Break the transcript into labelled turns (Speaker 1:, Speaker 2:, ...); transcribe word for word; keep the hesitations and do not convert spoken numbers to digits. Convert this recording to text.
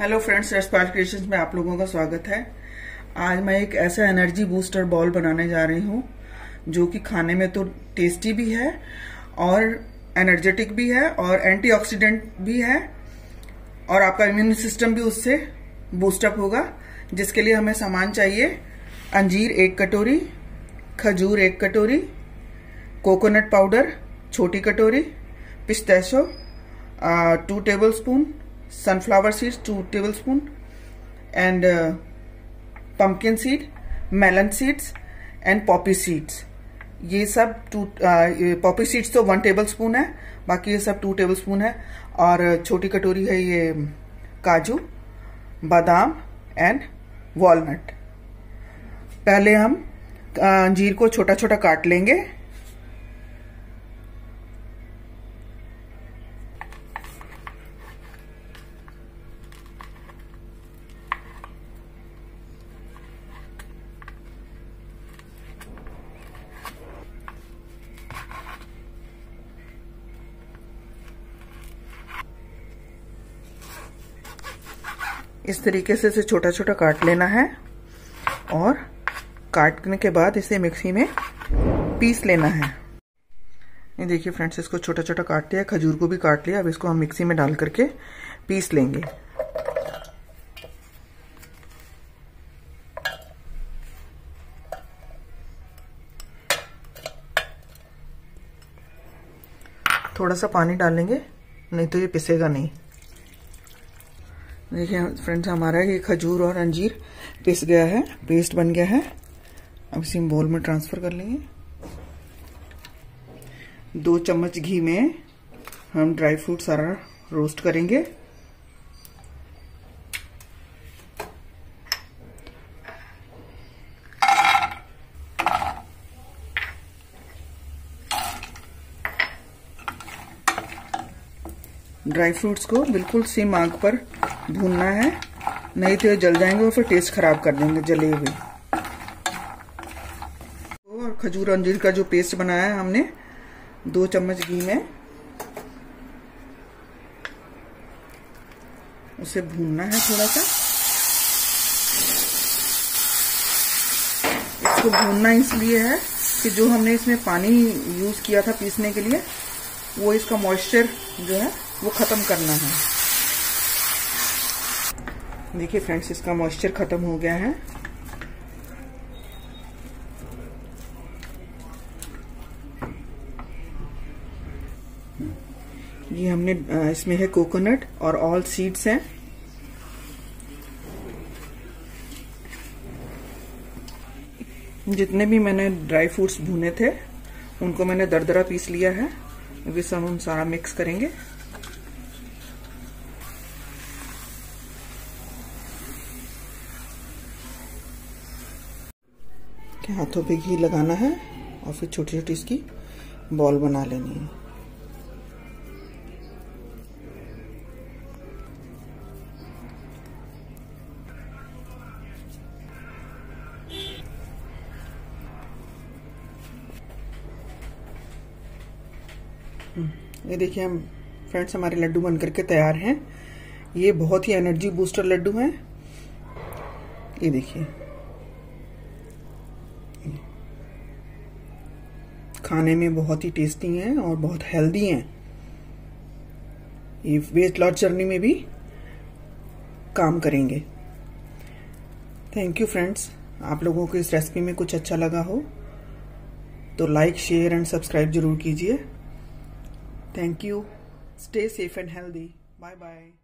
Speaker 1: Hello friends, रसपाल creations में आप लोगों का स्वागत है। आज मैं एक ऐसा एनर्जी बूस्टर बॉल बनाने जा रही हूँ जो कि खाने में तो टेस्टी भी है और एनर्जेटिक भी है और एंटीऑक्सीडेंट भी है और आपका इम्यून सिस्टम भी उससे बूस्टअप होगा। जिसके लिए हमें सामान चाहिए: अंजीर एक कटोरी, खजूर एक कटोरी, कोकोनट पाउडर छोटी कटोरी, pistachio two tablespoon, sunflower seeds two tablespoon, and uh, pumpkin seed, melon seeds and poppy seeds। ये सब टू पॉपी सीड्स तो वन टेबल स्पून है, बाकी ये सब टू टेबल स्पून है। और छोटी कटोरी है ये काजू, बादाम एंड वॉलनट। पहले हम अंजीर को छोटा छोटा काट लेंगे। इस तरीके से इसे छोटा छोटा काट लेना है और काटने के बाद इसे मिक्सी में पीस लेना है। ये देखिए फ्रेंड्स, इसको छोटा छोटा काट लिया, खजूर को भी काट लिया। अब इसको हम मिक्सी में डाल करके पीस लेंगे। थोड़ा सा पानी डालेंगे, नहीं तो ये पिसेगा नहीं। देखिए फ्रेंड्स, हमारा ये खजूर और अंजीर पिस गया है, पेस्ट बन गया है। अब इसे हम बोल में ट्रांसफर कर लेंगे। दो चम्मच घी में हम ड्राई फ्रूट सारा रोस्ट करेंगे। ड्राई फ्रूट्स को बिल्कुल सिम आंच पर भूनना है, नहीं तो ये जल जाएंगे और फिर टेस्ट खराब कर देंगे जले हुए। और खजूर अंजीर का जो पेस्ट बनाया है हमने, दो चम्मच घी में उसे भूनना है थोड़ा सा। इसको भूनना इसलिए है कि जो हमने इसमें पानी यूज किया था पीसने के लिए, वो इसका मॉइस्चर जो है वो खत्म करना है। देखिए फ्रेंड्स, इसका मॉइस्चर खत्म हो गया है। ये हमने इसमें है कोकोनट और ऑल सीड्स हैं। जितने भी मैंने ड्राई फ्रूट्स भुने थे उनको मैंने दरदरा पीस लिया है। अभी सब हम सारा मिक्स करेंगे। हाथों पे घी लगाना है और फिर छोटी छोटी इसकी बॉल बना लेनी है। ये देखिए हम फ्रेंड्स, हमारे लड्डू बनकर के तैयार हैं। ये बहुत ही एनर्जी बूस्टर लड्डू हैं। ये देखिए, खाने में बहुत ही टेस्टी हैं और बहुत हेल्दी हैं। ये वेट लॉस जर्नी में भी काम करेंगे। Thank you friends. आप लोगों को इस रेसिपी में कुछ अच्छा लगा हो तो लाइक, शेयर एंड सब्सक्राइब जरूर कीजिए। Thank you. Stay safe and healthy. Bye bye.